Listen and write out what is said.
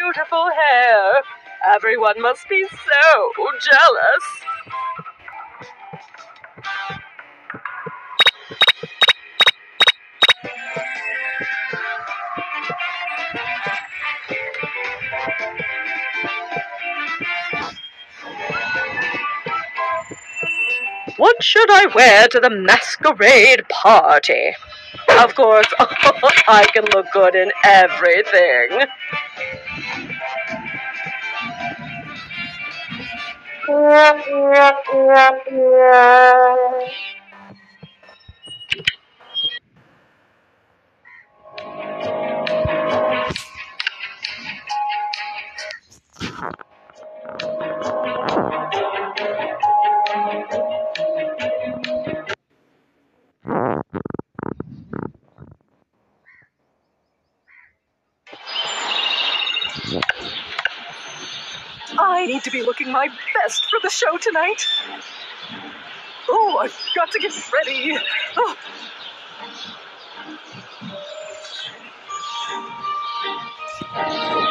beautiful hair. Everyone must be so jealous. What should I wear to the masquerade party? Of course, I can look good in everything. I need to be looking my best for the show tonight. Oh, I've got to get ready. Oh.